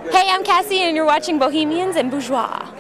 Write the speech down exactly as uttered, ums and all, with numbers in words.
Hey, I'm Cassie and you're watching Bohemians and Bourgeois.